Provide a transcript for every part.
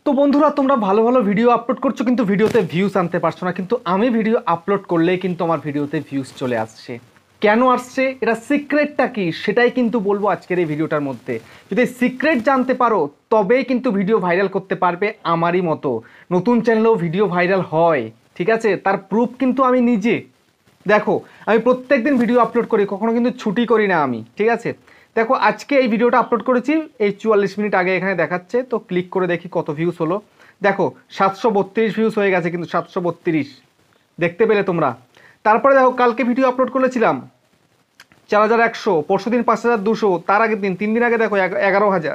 তো বন্ধুরা তোমরা ভালো ভালো ভিডিও আপলোড করছো কিন্তু ভিডিওতে ভিউজ আনতে পারছো না, কিন্তু আমি ভিডিও আপলোড করলেই কিন্তু আমার ভিডিওতে ভিউজ চলে আসছে। কেন আসছে, এটা সিক্রেটটা কি সেটাই কিন্তু বলবো আজকের এই ভিডিওটার মধ্যে। যদি সিক্রেট জানতে পারো তবেই কিন্তু ভিডিও ভাইরাল করতে পারবে। আমারই মতো নতুন চ্যানেলেও ভিডিও ভাইরাল হয়, ঠিক আছে? তার প্রুফ কিন্তু আমি নিজে। দেখো, আমি প্রত্যেক দিন ভিডিও আপলোড করি, কখনো কিন্তু ছুটি করি না আমি, ঠিক আছে? দেখো, আজকে এই ভিডিওটা আপলোড করেছি, এই 44 মিনিট আগে এখানে দেখাচ্ছে, তো ক্লিক করে দেখি কত ভিউজ হলো। দেখো 732 ভিউজ হয়ে গেছে, কিন্তু 732 দেখতে পেলে তোমরা। তারপরে দেখো, কালকে ভিডিও আপলোড করেছিলাম 4100, পরশু দিন 5200, তার আগের দিন 3 দিন আগে দেখো 11000,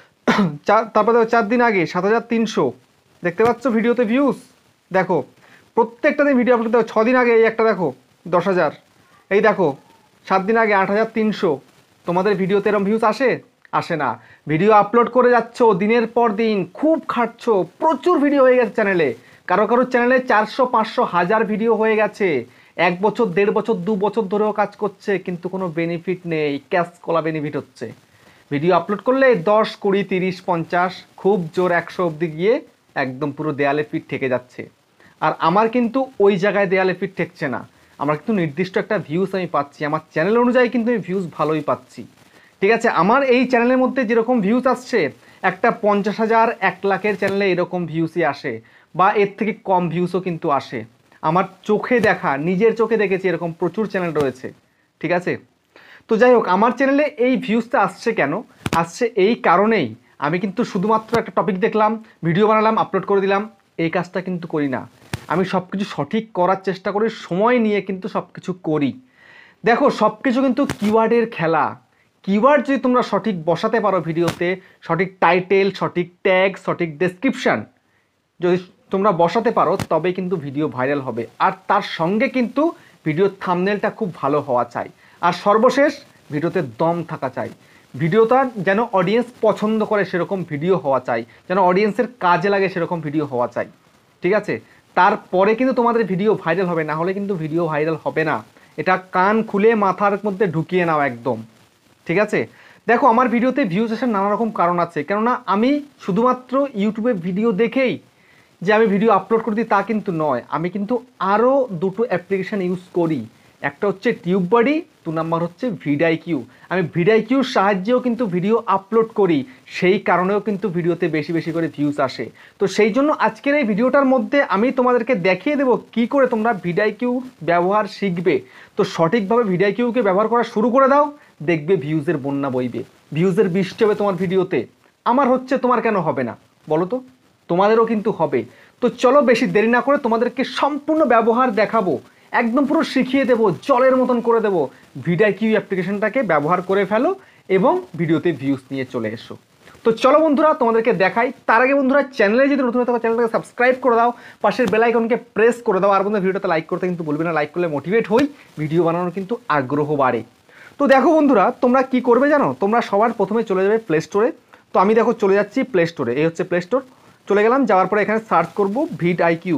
তারপরে দেখো 4 দিন আগে 7300। দেখতে পাচ্ছ ভিডিওতে ভিউজ? দেখো প্রত্যেকটা দিন ভিডিও আপলোড। দেখো 6 দিন আগে এই একটা দেখো 10,000, এই দেখো 7 দিন আগে 8,300। তোমাদের ভিডিওতে এরকম ভিউজ আসে? আসে না। ভিডিও আপলোড করে যাচ্ছ দিনের পর দিন, খুব খাটছো, প্রচুর ভিডিও হয়ে গেছে চ্যানেলে। কারো কারো চ্যানেলে 400, 500, 1000 ভিডিও হয়ে গেছে। 1 বছর, 1.5 বছর, 2 বছর ধরেও কাজ করছে, কিন্তু কোনো বেনিফিট নেই। ক্যাশ কলা বেনিফিট হচ্ছে। ভিডিও আপলোড করলে 10, 20, 30, 50, খুব জোর 100 অবধি গিয়ে একদম পুরো দেয়ালে পিঠ ঠেকে যাচ্ছে। আর আমার কিন্তু ওই জায়গায় দেয়ালে পিঠ ঠেকছে না। আমার কিন্তু নির্দিষ্ট একটা ভিউজ আমি পাচ্ছি, আমার চ্যানেল অনুযায়ী কিন্তু আমি ভিউজ ভালোই পাচ্ছি, ঠিক আছে? আমার এই চ্যানেলের মধ্যে যেরকম ভিউজ আসছে, একটা 50,000, 1 লাখের চ্যানেলে এরকম ভিউজই আসে, বা এর থেকে কম ভিউজও কিন্তু আসে। আমার চোখে দেখা, নিজের চোখে দেখেছি এরকম প্রচুর চ্যানেল রয়েছে, ঠিক আছে? তো যাই হোক, আমার চ্যানেলে এই ভিউজটা আসছে কেন? আসছে এই কারণেই, আমি কিন্তু শুধুমাত্র একটা টপিক দেখলাম, ভিডিও বানালাম, আপলোড করে দিলাম, এই কাজটা কিন্তু করি না। আমি সব কিছু সঠিক করার চেষ্টা করি, সময় নিয়ে কিন্তু সব কিছু করি। দেখো, সব কিছু কিন্তু কিওয়ার্ডের খেলা। কিওয়ার্ড যদি তোমরা সঠিক বসাতে পারো ভিডিওতে, সঠিক টাইটেল, সঠিক ট্যাগ, সঠিক ডেসক্রিপশান যদি তোমরা বসাতে পারো, তবে কিন্তু ভিডিও ভাইরাল হবে। আর তার সঙ্গে কিন্তু ভিডিওর থাম্বনেলটা খুব ভালো হওয়া চাই। আর সর্বশেষ, ভিডিওতে দম থাকা চাই। ভিডিওটা যেন অডিয়েন্স পছন্দ করে সেরকম ভিডিও হওয়া চাই, যেন অডিয়েন্সের কাজে লাগে সেরকম ভিডিও হওয়া চাই, ঠিক আছে? তারপরে কিন্তু তোমাদের ভিডিও ভাইরাল হবে, না হলে কিন্তু ভিডিও ভাইরাল হবে না। এটা কান খুলে মাথার মধ্যে ঢুকিয়ে নাও একদম, ঠিক আছে? দেখো, আমার ভিডিওতে ভিউজ আসার নানা রকম কারণ আছে, কেননা আমি শুধুমাত্র ইউটিউবে ভিডিও দেখেই যে আমি ভিডিও আপলোড করে দিই তা কিন্তু নয়। আমি কিন্তু আরও দুটো অ্যাপ্লিকেশান ইউজ করি। একটা হচ্ছে টিউব বডি, 2 নাম্বার হচ্ছে ভিডাইকিউ। আমি ভিডাইকিউর সাহায্যেও কিন্তু ভিডিও আপলোড করি, সেই কারণেও কিন্তু ভিডিওতে বেশি বেশি করে ভিউজ আসে। তো সেই জন্য আজকের এই ভিডিওটার মধ্যে আমি তোমাদেরকে দেখিয়ে দেবো কী করে তোমরা ভিডাইকিউ ব্যবহার শিখবে। তো সঠিকভাবে ভিডাইকিউকে ব্যবহার করা শুরু করে দাও, দেখবে ভিউজের বন্যা বইবে, ভিউজের বৃষ্টি হবে তোমার ভিডিওতে। আমার হচ্ছে, তোমার কেন হবে না বলো তো? তোমাদেরও কিন্তু হবে। তো চলো, বেশি দেরি না করে তোমাদেরকে সম্পূর্ণ ব্যবহার দেখাবো, একদম পুরো শিখিয়ে দেবো, জলের মতন করে দেবো। ভিডাইকিউ অ্যাপ্লিকেশনটাকে ব্যবহার করে ফেলো এবং ভিডিওতে ভিউজ নিয়ে চলে এসো। তো চলো বন্ধুরা, তোমাদেরকে দেখাই। তার আগে বন্ধুরা, চ্যানেলে যদি নতুন থাকো চ্যানেলটাকে সাবস্ক্রাইব করে দাও, পাশের বেল আইকনকে প্রেস করে দাও। আর বন্ধুরা, ভিডিওতে লাইক করতে কিন্তু ভুলবে না, লাইক করলে মোটিভেট হই, ভিডিও বানানোর কিন্তু আগ্রহ বাড়ে। তো দেখো বন্ধুরা, তোমরা কি করবে জানো? তোমরা সবার প্রথমে চলে যাবে প্লে স্টোরে। তো আমি দেখো চলে যাচ্ছি প্লে স্টোরে, এই হচ্ছে প্লে স্টোর। চলে গেলাম, যাওয়ার পরে এখানে সার্চ করবো ভিডআইকিউ,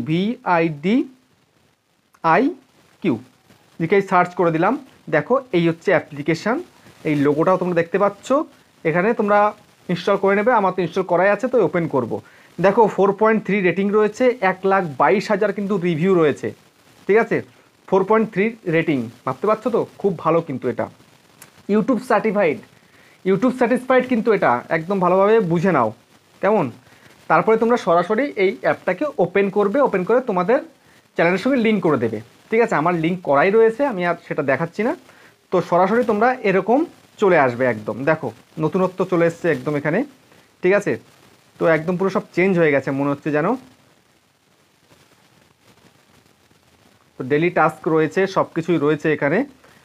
VIDIQ, লিখে সার্চ করে দিলাম। দেখো এই হচ্ছে অ্যাপ্লিকেশান, এই লোগোটাও তোমরা দেখতে পাচ্ছ। এখানে তোমরা ইনস্টল করে নেবে, আমার তো ইনস্টল করাই আছে, তো ওপেন করব। দেখো 4.3 রেটিং রয়েছে, 1,22,000 কিন্তু রিভিউ রয়েছে, ঠিক আছে? 4.3 রেটিং, ভাবতে পারছো তো? খুব ভালো কিন্তু এটা। ইউটিউব স্যাটিসফাইড কিন্তু এটা, একদম ভালোভাবে বুঝে নাও কেমন। তারপরে তোমরা সরাসরি এই অ্যাপটাকে ওপেন করবে, ওপেন করে তোমাদের চ্যানেলের সঙ্গে লিঙ্ক করে দেবে, ঠিক আছে? আমার লিঙ্ক করাই রয়েছে, আমি আর সেটা দেখাচ্ছি না। তো সরাসরি তোমরা এরকম চলে আসবে একদম। দেখো নতুনত্ব চলে এসছে একদম এখানে, ঠিক আছে? তো একদম পুরো সব চেঞ্জ হয়ে গেছে মনে হচ্ছে যেন। তো ডেলি টাস্ক রয়েছে, সব কিছুই রয়েছে এখানে।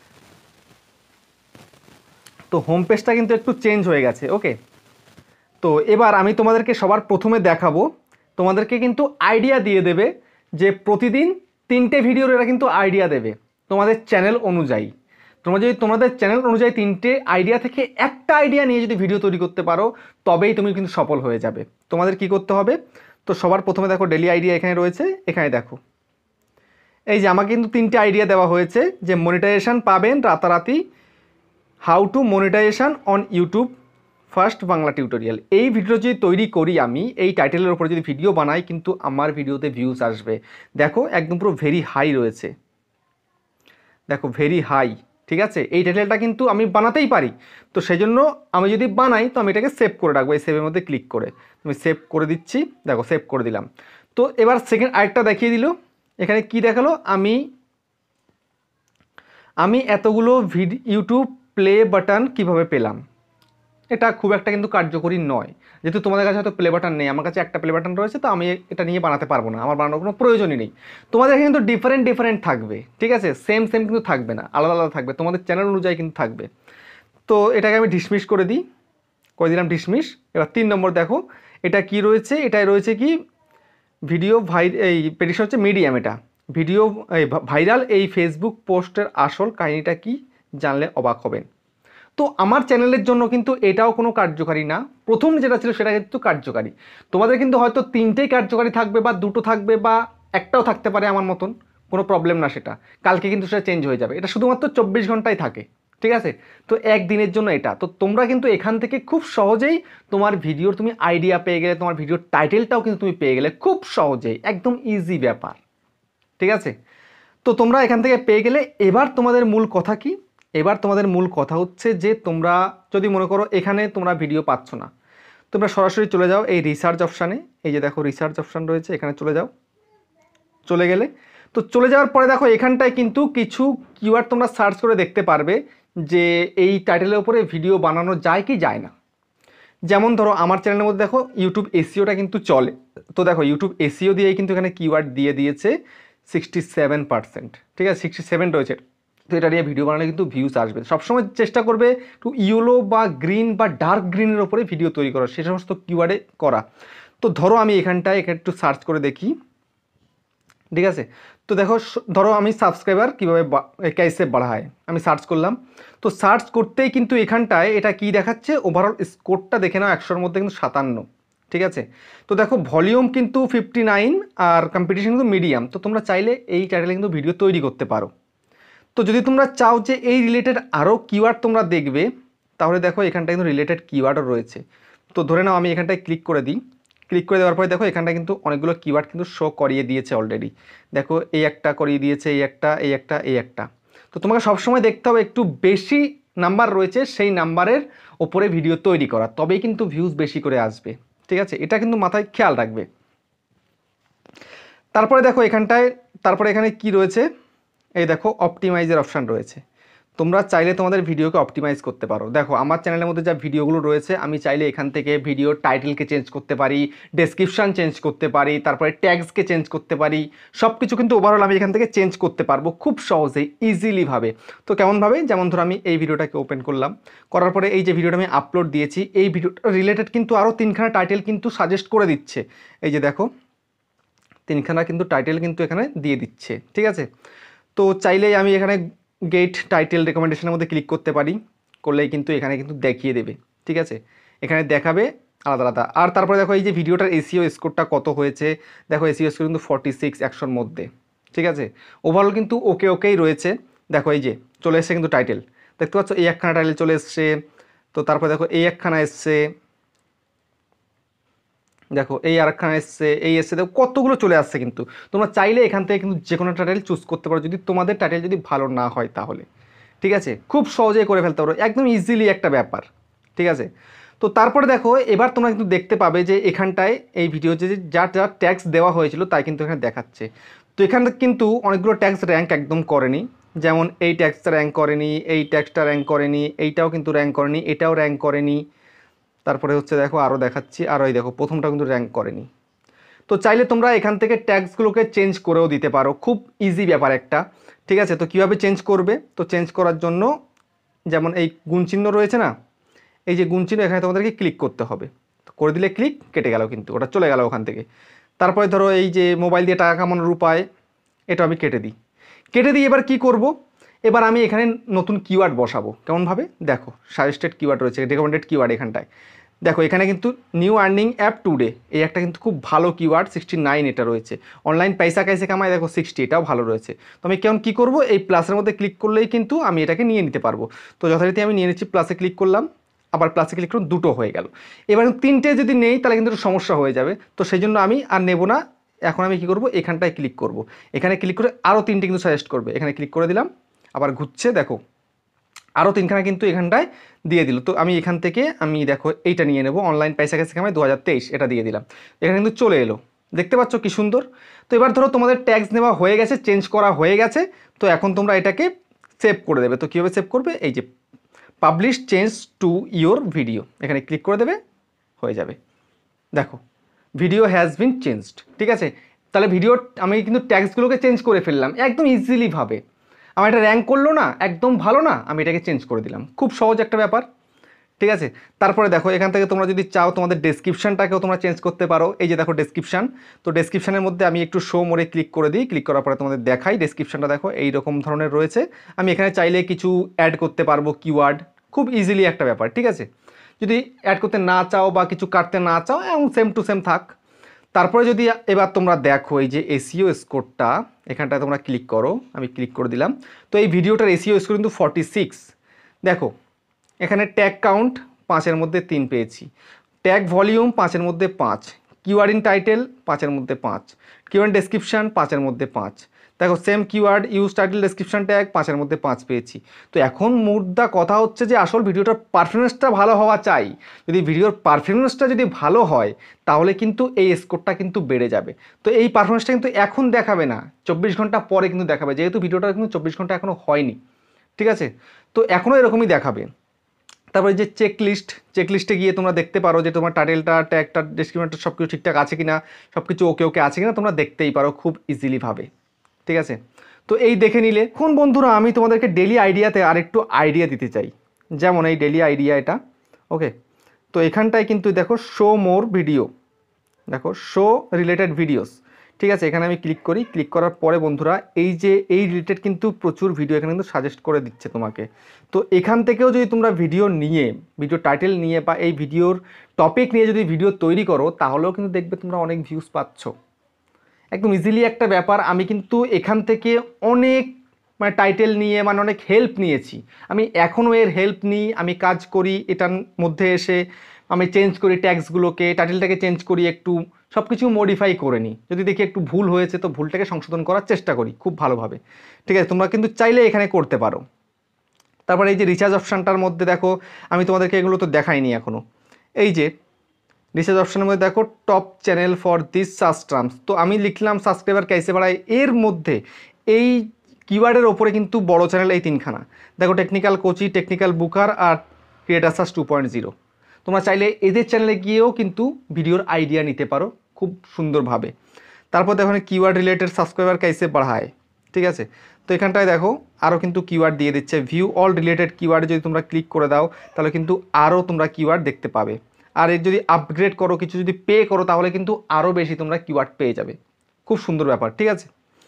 তো হোম পেজটা কিন্তু একটু চেঞ্জ হয়ে গেছে, ওকে। তো এবার আমি তোমাদেরকে সবার প্রথমে দেখাবো, তোমাদেরকে কিন্তু আইডিয়া দিয়ে দেবে যে প্রতিদিন 3টে ভিডিওর এরা কিন্তু আইডিয়া দেবে তোমাদের চ্যানেল অনুযায়ী। তোমরা যদি তোমাদের চ্যানেল অনুযায়ী 3টে আইডিয়া থেকে একটা আইডিয়া নিয়ে যদি ভিডিও তৈরি করতে পারো, তবেই তুমি কিন্তু সফল হয়ে যাবে। তোমাদের কি করতে হবে? তো সবার প্রথমে দেখো ডেলি আইডিয়া এখানে রয়েছে, এখানে দেখো এই যে আমাকে কিন্তু 3টে আইডিয়া দেওয়া হয়েছে, যে মনিটাইজেশন পাবেন রাতারাতি, how to monetization on YouTube first Bangla tutorial. এই ভিডিও যদি তৈরি করি আমি, এই টাইটেলের উপরে যদি ভিডিও বানাই, কিন্তু আমার ভিডিওতে ভিউজ আসবে। দেখো একদম পুরো ভেরি হাই রয়েছে, দেখো ভেরি হাই। ঠিক আছে, এই টাইটেলটা কিন্তু আমি বানাতেই পারি। তো সেই জন্য আমি যদি বানাই তো আমি এটাকে সেভ করে রাখবো। এই সেভের মধ্যে ক্লিক করে আমি সেভ করে দিচ্ছি। দেখো সেভ করে দিলাম। তো এবার সেকেন্ড আরেকটা দেখিয়ে দিল। এখানে কি দেখালো, আমি এতগুলো ইউটিউব প্লে বাটন কিভাবে পেলাম। এটা খুব একটা কিন্তু কার্যকরী নয়, যেহেতু তোমাদের কাছে হয়তো প্লে বাটন নেই, আমার কাছে একটা প্লে বাটন রয়েছে, তো আমি এটা নিয়ে বানাতে পারবো না, আমার বানানোর কোনো প্রয়োজনই নেই। তোমাদের কিন্তু ডিফারেন্ট থাকবে, ঠিক আছে, সেম কিন্তু থাকবে না, আলাদা আলাদা থাকবে, তোমাদের চ্যানেল অনুযায়ী কিন্তু থাকবে। তো এটাকে আমি ডিসমিস করে দিলাম ডিসমিস। এবার 3 নম্বর দেখো, এটা কি রয়েছে, এটাই রয়েছে কি ভিডিও এই পেটিশন হচ্ছে মিডিয়াম। এটা ভিডিও ভাইরাল এই ফেসবুক পোস্টের আসল কাহিনীটা কি জানলে অবাক হবেন। তো আমার চ্যানেলের জন্য কিন্তু এটাও কোনো কার্যকারী না। প্রথম যেটা ছিল সেটা কিন্তু কার্যকারী। তোমাদের কিন্তু হয়তো 3টেই কার্যকারী থাকবে, বা 2টো থাকবে, বা একটাও থাকতে পারে আমার মতন, কোনো প্রবলেম না সেটা। কালকে কিন্তু সেটা চেঞ্জ হয়ে যাবে। এটা শুধুমাত্র 24 ঘন্টায় থাকে, ঠিক আছে। তো একদিনের জন্য এটা। তো তোমরা কিন্তু এখান থেকে খুব সহজেই তোমার ভিডিওর তুমি আইডিয়া পেয়ে গেলে, তোমার ভিডিওর টাইটেলটাও কিন্তু তুমি পেয়ে গেলে খুব সহজেই, একদম ইজি ব্যাপার, ঠিক আছে। তো তোমরা এখান থেকে পেয়ে গেলে। এবার তোমাদের মূল কথা কি, এবার তোমাদের মূল কথা হচ্ছে যে তোমরা যদি মনে করো এখানে তোমরা ভিডিও পাচ্ছ না, তোমরা সরাসরি চলে যাও এই রিসার্চ অপশানে। এই যে দেখো রিসার্চ অপশান রয়েছে, এখানে চলে যাও। চলে গেলে তো চলে যাওয়ার পরে দেখো এখানটায় কিন্তু কিছু কিওয়ার্ড তোমরা সার্চ করে দেখতে পারবে যে এই টাইটেলের উপরে ভিডিও বানানো যায় কি যায় না। যেমন ধরো আমার চ্যানেলের মধ্যে দেখো ইউটিউব এসইওটা কিন্তু চলে। তো দেখো ইউটিউব এসইও দিয়েই কিন্তু এখানে কিওয়ার্ড দিয়ে দিয়েছে 67%, ঠিক আছে, 67 রয়েছে। তো এটা নিয়ে ভিডিও বানালে কিন্তু ভিউজ আসবে। সবসময় চেষ্টা করবে একটু ইয়েলো বা গ্রিন বা ডার্ক গ্রিনের ওপরে ভিডিও তৈরি করা, সে সমস্ত কিওয়ার্ডে করা। তো ধরো আমি এখানটায় একটু সার্চ করে দেখি, ঠিক আছে। তো দেখো ধরো আমি সাবস্ক্রাইবার কীভাবে কাইসে বাড়ায় আমি সার্চ করলাম। তো সার্চ করতেই কিন্তু এখানটায় এটা কি দেখাচ্ছে, ওভারঅল স্কোরটা দেখে নাও 100-এর মধ্যে কিন্তু 57, ঠিক আছে। তো দেখো ভলিউম কিন্তু 59 আর কম্পিটিশন কিন্তু মিডিয়াম। তো তোমরা চাইলে এই টাইটেলে কিন্তু ভিডিও তৈরি করতে পারো। তো যদি তোমরা চাও যে এই রিলেটেড আরও কিওয়ার্ড তোমরা দেখবে, তাহলে দেখো এখানটায় কিন্তু রিলেটেড কিওয়ার্ডও রয়েছে। তো ধরে নাও আমি এখানটায় ক্লিক করে দিই। ক্লিক করে দেওয়ার পরে দেখো এখানটা কিন্তু অনেকগুলো কিওয়ার্ড কিন্তু শো করিয়ে দিয়েছে অলরেডি। দেখো এই একটা করিয়ে দিয়েছে, এই একটা। তো তোমাকে সবসময় দেখতে হবে একটু বেশি নাম্বার রয়েছে সেই নাম্বারের ওপরে ভিডিও তৈরি করা, তবেই কিন্তু ভিউজ বেশি করে আসবে, ঠিক আছে। এটা কিন্তু মাথায় খেয়াল রাখবে। তারপরে দেখো এখানটায়, তারপরে এখানে কি রয়েছে, এই দেখো অপটিমাইজের অপশান রয়েছে। তোমরা চাইলে তোমাদের ভিডিওকে অপটিমাইজ করতে পারো। দেখো আমার চ্যানেলের মধ্যে যা ভিডিওগুলো রয়েছে, আমি চাইলে এখান থেকে ভিডিওর টাইটেলকে চেঞ্জ করতে পারি, ডেসক্রিপশান চেঞ্জ করতে পারি, তারপরে ট্যাগসকে চেঞ্জ করতে পারি, সব কিছু কিন্তু ওভারঅল আমি এখান থেকে চেঞ্জ করতে পারবো খুব সহজেই, ইজিলিভাবে। তো কেমনভাবে, যেমন ধরো আমি এই ভিডিওটাকে ওপেন করলাম, করার পরে এই যে ভিডিওটা আমি আপলোড দিয়েছি, এই ভিডিওটা রিলেটেড কিন্তু আরও 3খানা টাইটেল কিন্তু সাজেস্ট করে দিচ্ছে। এই যে দেখো 3খানা কিন্তু টাইটেল কিন্তু এখানে দিয়ে দিচ্ছে, ঠিক আছে। তো চাইলেই আমি এখানে গেট টাইটেল রেকমেন্ডেশনের মধ্যে ক্লিক করতে পারি, করলেই কিন্তু এখানে কিন্তু দেখিয়ে দেবে, ঠিক আছে। এখানে দেখাবে আলাদা আলাদা। আর তারপরে দেখো এই যে ভিডিওটার এসইও স্কোরটা কত হয়েছে, দেখো এসইও স্কোর কিন্তু 46 100-এর মধ্যে, ঠিক আছে। ওভারঅল কিন্তু ওকেই রয়েছে। দেখো এই যে চলে এসছে কিন্তু টাইটেল, দেখতে পাচ্ছ এই একখানা টাইটেল চলে এসছে। তো তারপরে দেখো এই একখানা এসছে, দেখো এই আরেকখানা এসছে, এই এসছে, দেখো কতগুলো চলে আসছে। কিন্তু তোমরা চাইলে এখান থেকে কিন্তু যে কোনো টাইটেল চুজ করতে পারো, যদি তোমাদের টাইটেল যদি ভালো না হয় তাহলে, ঠিক আছে। খুব সহজেই করে ফেলতে পারো, একদম ইজিলি একটা ব্যাপার, ঠিক আছে। তো তারপরে দেখো এবার তোমরা কিন্তু দেখতে পাবে যে এখানটায় এই ভিডিও যে যা যা ট্যাক্স দেওয়া হয়েছিল তাই কিন্তু এখানে দেখাচ্ছে। তো এখানে কিন্তু অনেকগুলো ট্যাক্স র্যাঙ্ক একদম করেনি, যেমন এই ট্যাক্সটা র্যাঙ্ক করেনি, এই ট্যাক্সটা র্যাঙ্ক করেনি, এইটাও কিন্তু র্যাঙ্ক করেনি, এটাও র্যাঙ্ক করেনি। তারপরে হচ্ছে দেখো আরও দেখাচ্ছি, আরও এই দেখো প্রথমটা কিন্তু র্যাঙ্ক করেনি। তো চাইলে তোমরা এখান থেকে ট্যাগসগুলোকে চেঞ্জ করেও দিতে পারো, খুব ইজি ব্যাপার একটা, ঠিক আছে। তো কীভাবে চেঞ্জ করবে, তো চেঞ্জ করার জন্য যেমন এই গুণচিহ্ন রয়েছে না, এই যে গুণচিহ্ন, এখানে তোমাদেরকে ক্লিক করতে হবে। তো করে দিলে ক্লিক, কেটে গেল কিন্তু, ওটা চলে গেল ওখান থেকে। তারপরে ধরো এই যে মোবাইল দিয়ে টাকা কামানোর উপায়, এটা আমি কেটে দিই। এবার কি করব, এবার আমি এখানে নতুন কিওয়ার্ড বসাবো। কেমনভাবে, দেখো সাজেস্টেড কিওয়ার্ড রয়েছে, রেকমেন্ডেড কিওয়ার্ড এখানটায় দেখো, এখানে কিন্তু নিউ আর্নিং অ্যাপ টুডে, এই একটা কিন্তু খুব ভালো কিওয়ার্ড, 69 এটা রয়েছে। অনলাইন পয়সা কাইসে কামায়, দেখো 60, এটাও ভালো রয়েছে। তো আমি কেমন কী করবো, এই প্লাসের মধ্যে ক্লিক করলেই কিন্তু আমি এটাকে নিয়ে নিতে পারবো। তো যথারীতি আমি নিয়ে নিচ্ছি, প্লাসে ক্লিক করলাম। আবার প্লাসে ক্লিক করুন, দুটো হয়ে গেল। এবার তিনটে যদি নেই তাহলে কিন্তু একটু সমস্যা হয়ে যাবে, তো সেই জন্য আমি আর নেব না। এখন আমি কি করব, এখানটায় ক্লিক করব, এখানে ক্লিক করে আরও তিনটে কিন্তু সাজেস্ট করবে, এখানে ক্লিক করে দিলাম, আবার ঘুরছে দেখো আরও তিনখানা কিন্তু এখানটায় দিয়ে দিল। তো আমি এখান থেকে আমি দেখো এইটা নিয়ে নেব, অনলাইন পয়সা কাছে কামাই 2023, এটা দিয়ে দিলাম, এখানে কিন্তু চলে এলো, দেখতে পাচ্ছ কি সুন্দর। তো এবার ধরো তোমাদের ট্যাক্স নেওয়া হয়ে গেছে, চেঞ্জ করা হয়ে গেছে, তো এখন তোমরা এটাকে সেভ করে দেবে। তো কীভাবে সেভ করবে, এই যে publish change to your video, এখানে ক্লিক করে দেবে, হয়ে যাবে। দেখো ভিডিও হ্যাজ বিন চেঞ্জড, ঠিক আছে। তাহলে ভিডিও আমি কিন্তু ট্যাক্সগুলোকে চেঞ্জ করে ফেললাম একদম ইজিলিভাবে। আমার এটা র্যাঙ্ক করলো না, একদম ভালো না, আমি এটাকে চেঞ্জ করে দিলাম, খুব সহজ একটা ব্যাপার, ঠিক আছে। তারপরে দেখো এখান থেকে তোমরা যদি চাও তোমাদের ডেসক্রিপশনটাকেও তোমরা চেঞ্জ করতে পারো। এই যে দেখো ডেসক্রিপশন, তো ডেসক্রিপশনের মধ্যে আমি একটু শো মোড়ে ক্লিক করে দিই, ক্লিক করার পরে তোমাদের দেখাই ডেসক্রিপশনটা দেখো এইরকম ধরনের রয়েছে। আমি এখানে চাইলে কিছু অ্যাড করতে পারবো কিওয়ার্ড, খুব ইজিলি একটা ব্যাপার, ঠিক আছে। যদি অ্যাড করতে না চাও বা কিছু কাটতে না চাও, এবং সেম টু সেম থাক। তারপরে যদি এবার তোমরা দেখো এই যে এসইও স্কোরটা, এখানটায় তোমরা ক্লিক করো, আমি ক্লিক করে দিলাম। তো এই ভিডিওটার এসইও স্কোর কিন্তু 46। দেখো এখানে ট্যাগ কাউন্ট 5-এর মধ্যে 3 পেয়েছি, ট্যাগ ভলিউম 5-এর মধ্যে 5, কিওয়ার্ড ইন টাইটেল 5-এর মধ্যে 5, কিওয়ার্ড ডেসক্রিপশন 5-এর মধ্যে 5। দেখো same keyword use title description tag 5-এর মধ্যে 5 পেয়েছি। তো এখন মুদ্রা কথা হচ্ছে যে আসল ভিডিওটার পারফরমেন্সটা ভালো হওয়া চাই। যদি ভিডিওর পারফরমেন্সটা যদি ভালো হয় তাহলে কিন্তু এই স্কোরটা কিন্তু বেড়ে যাবে। তো এই পারফরমেন্সটা কিন্তু এখন দেখাবে না, 24 ঘন্টা পরে কিন্তু দেখাবে, যেহেতু ভিডিওটা কিন্তু 24 ঘন্টা এখনও হয়নি, ঠিক আছে। তো এখনও এরকমই দেখাবে। তারপরে যে চেকলিস্টে গিয়ে তোমরা দেখতে পারো যে তোমার টাইটেলটা, ট্যাগটা, ডেসক্রিপশনটা সব কিছু ঠিকঠাক আছে কিনা, সব কিছু ওকে ওকে আছে কিনা তোমরা দেখতেই পারো খুব ইজিলিভাবে, ঠিক আছে। তো এই দেখে নিলে। এখন বন্ধুরা আমি তোমাদেরকে ডেলি আইডিয়াতে আরেকটু আইডিয়া দিতে চাই, যেমন এই ডেলি আইডিয়া এটা, ওকে। তো এখানটায় কিন্তু দেখো শো মোর ভিডিও, দেখো শো রিলেটেড ভিডিওস, ঠিক আছে। এখানে আমি ক্লিক করি, ক্লিক করার পরে বন্ধুরা এই যে এই রিলেটেড কিন্তু প্রচুর ভিডিও এখানে কিন্তু সাজেস্ট করে দিচ্ছে তোমাকে। তো এখান থেকেও যদি তোমরা ভিডিও নিয়ে, ভিডিও টাইটেল নিয়ে বা এই ভিডিওর টপিক নিয়ে যদি ভিডিও তৈরি করো তাহলেও কিন্তু দেখবে তোমরা অনেক ভিউজ পাচ্ছ, একদম ইজিলি একটা ব্যাপার। আমি কিন্তু এখান থেকে অনেক মানে টাইটেল নিয়ে মানে অনেক হেল্প নিয়েছি, আমি এখনও এর হেল্প নিই, আমি কাজ করি এটার মধ্যে এসে, আমি চেঞ্জ করি ট্যাক্সগুলোকে, টাইটেলটাকে চেঞ্জ করি, একটু সব কিছু মডিফাই করে নিই, যদি দেখি একটু ভুল হয়েছে তো ভুলটাকে সংশোধন করার চেষ্টা করি খুব ভালোভাবে, ঠিক আছে। তোমরা কিন্তু চাইলে এখানে করতে পারো। তারপরে এই যে রিচার্জ অপশানটার মধ্যে দেখো, আমি তোমাদেরকে এগুলো তো দেখাইনি এখনও। এই যে রিচার্জ অপশানের মধ্যে দেখো top channel for this search terms, তো আমি লিখলাম সাবস্ক্রাইবার কাইসে বাড়ায়, এর মধ্যে এই কিওয়ার্ডের ওপরে কিন্তু বড় চ্যানেল এই তিনখানা দেখো, টেকনিক্যাল কোচি, টেকনিক্যাল বুকার আর ক্রিয়েটার সার্চ 2.0। তোমরা চাইলে এদের চ্যানেলে গিয়েও কিন্তু ভিডিওর আইডিয়া নিতে পারো খুব সুন্দরভাবে। তারপর দেখো কিওয়ার্ড রিলেটেড সাবস্ক্রাইবার কাইসে বাড়ায়, ঠিক আছে। তো এখানটায় দেখো আরও কিন্তু কিওয়ার্ড দিয়ে দিচ্ছে, ভিউ অল রিলেটেড কিওয়ার্ডে যদি তোমরা ক্লিক করে দাও তাহলে কিন্তু আরও তোমরা কিওয়ার্ড দেখতে পাবে। আর এর যদি আপগ্রেড করো, কিছু যদি পে করো তাহলে কিন্তু আরও বেশি তোমরা কিওয়ার্ড পেয়ে যাবে, খুব সুন্দর ব্যাপার, ঠিক আছে।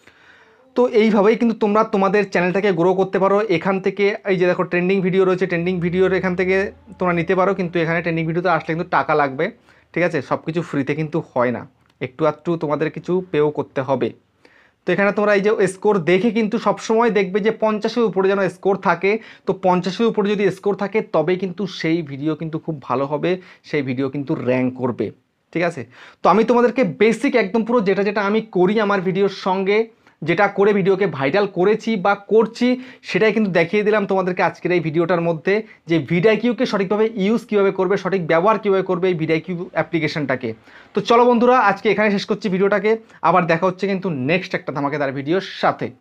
তো এইভাবেই কিন্তু তোমরা তোমাদের চ্যানেলটাকে গ্রো করতে পারো। এখান থেকে এই যে দেখো ট্রেন্ডিং ভিডিও রয়েছে, ট্রেন্ডিং ভিডিওর এখান থেকে তোমরা নিতে পারো, কিন্তু এখানে ট্রেন্ডিং ভিডিওতে আসলে কিন্তু টাকা লাগবে, ঠিক আছে। সব কিছু ফ্রিতে কিন্তু হয় না, একটু আধটু তোমাদের কিছু পেও করতে হবে। তো এখানে তোমরা এই যে স্কোর দেখে কিন্তু সবসময় দেখবে যে 50-এর উপরে যেন স্কোর থাকে। তো 50-এর উপরে যদি স্কোর থাকে তবেই কিন্তু সেই ভিডিও কিন্তু খুব ভালো হবে, সেই ভিডিও কিন্তু র্যাঙ্ক করবে, ঠিক আছে। তো আমি তোমাদেরকে বেসিক একদম পুরো যেটা যেটা আমি করি আমার ভিডিওর সঙ্গে, যেটা করে ভিডিওকে ভাইরাল করেছি বা করছি, সেটাই কিন্তু দেখিয়ে দিলাম তোমাদেরকে আজকের এই ভিডিওটার মধ্যে, যে ভিডিআইকিউকে সঠিকভাবে ইউজ কীভাবে করবে, সঠিক ব্যবহার কীভাবে করবে এই ভিডিআইকিউ অ্যাপ্লিকেশনটাকে। তো চলো বন্ধুরা আজকে এখানে শেষ করছি ভিডিওটাকে, আবার দেখা হচ্ছে কিন্তু নেক্সট একটা ধামাকেদার ভিডিওর সাথে।